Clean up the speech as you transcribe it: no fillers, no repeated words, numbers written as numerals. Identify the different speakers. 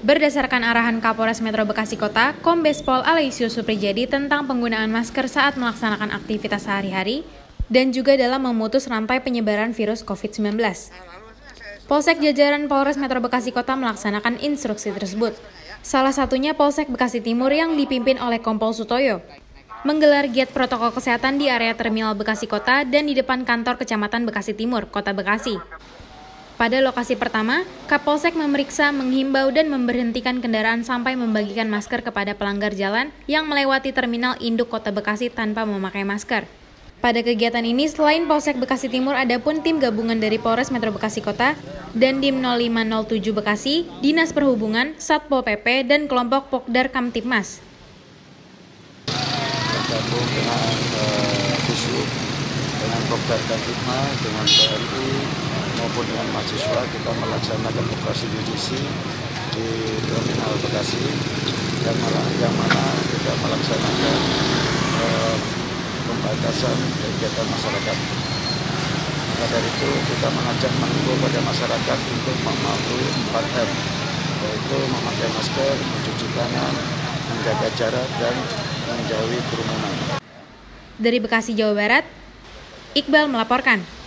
Speaker 1: Berdasarkan arahan Kapolres Metro Bekasi Kota, Kombes Pol Aloysius Suprijadi tentang penggunaan masker saat melaksanakan aktivitas sehari-hari dan juga dalam memutus rantai penyebaran virus COVID-19. Polsek jajaran Polres Metro Bekasi Kota melaksanakan instruksi tersebut. Salah satunya Polsek Bekasi Timur yang dipimpin oleh Kompol Sutoyo menggelar giat protokol kesehatan di area Terminal Bekasi Kota dan di depan kantor Kecamatan Bekasi Timur, Kota Bekasi. Pada lokasi pertama, Kapolsek memeriksa, menghimbau, dan memberhentikan kendaraan sampai membagikan masker kepada pelanggar jalan yang melewati Terminal Induk Kota Bekasi tanpa memakai masker. Pada kegiatan ini, selain Polsek Bekasi Timur, ada pun tim gabungan dari Polres Metro Bekasi Kota dan Dim 0507 Bekasi, Dinas Perhubungan, Satpol PP, dan kelompok Pokdar Kamtipmas.
Speaker 2: Bergabung dengan Disub, dengan Pokdar Kamtipmas, dengan TNI, maupun dengan mahasiswa, kita melaksanakan operasi justisi di Terminal Bekasi yang mana kita melaksanakan pembatasan kegiatan masyarakat. Maka dari itu kita mengajak mengimbau pada masyarakat untuk mematuhi 4M, yaitu memakai masker, mencuci tangan, menjaga jarak, dan menjauhi kerumunan.
Speaker 1: Dari Bekasi, Jawa Barat, Iqbal melaporkan.